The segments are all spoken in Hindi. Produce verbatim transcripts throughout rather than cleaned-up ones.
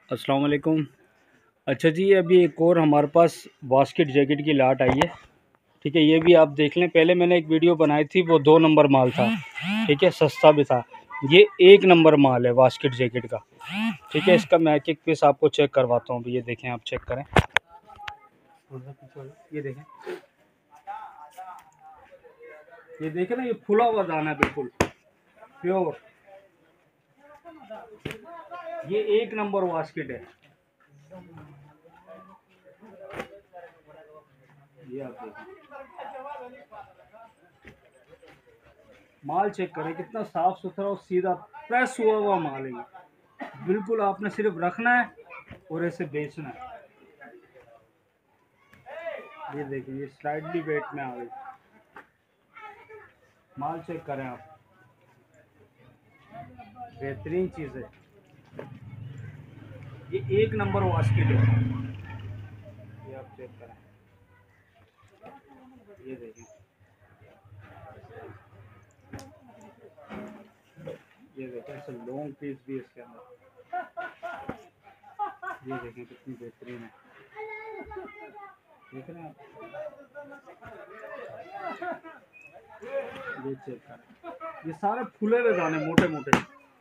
अस्सलाम वालेकुम। अच्छा जी, अभी एक और हमारे पास बास्केट जैकेट की लाट आई है। ठीक है, ये भी आप देख लें। पहले मैंने एक वीडियो बनाई थी, वो दो नंबर माल था। ठीक है, सस्ता भी था। ये एक नंबर माल है बास्केट जैकेट का। ठीक है, इसका मैं एक एक पीस आपको चेक करवाता हूँ। ये देखें, आप चेक करें। ये देखें, ये देखें ना, ये फुला हुआ दाना है, बिल्कुल प्योर। ये एक नंबर बास्केट है। ये आप देखें, माल चेक करें, कितना साफ सुथरा और सीधा प्रेस हुआ हुआ माल है। ये बिल्कुल आपने सिर्फ रखना है और इसे बेचना है। ये देखिए, ये स्लाइडली वेट में आ गई। माल चेक करें आप, बेहतरीन चीज़ है। ये एक नंबर बास्केट है। ये आप चेक करें, ये देखिए, ये देखें, ऐसे लॉन्ग पीस भी इसके अंदर। ये देखें कितनी बेहतरीन है, देख रहे हैं आप। ये चेक करें, ये सारे फूले हुए दाने, मोटे मोटे।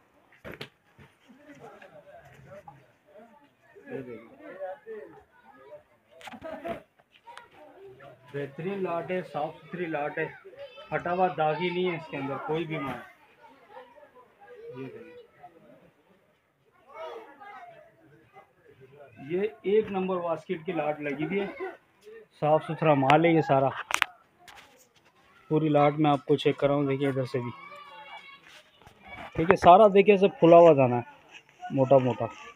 ये देखिए, बेहतरीन लाट है, साफ सुथरी लाट है, फटा हुआ दागी नहीं है इसके अंदर कोई भी माल। ये देखिए, ये एक नंबर बास्केट की लाट लगी हुई है, साफ सुथरा माल है ये सारा। पूरी लाट में आपको चेक कर रहा हूँ, देखिए इधर से भी। ठीक है, सारा देखिए सब फुला हुआ दाना है, मोटा मोटा।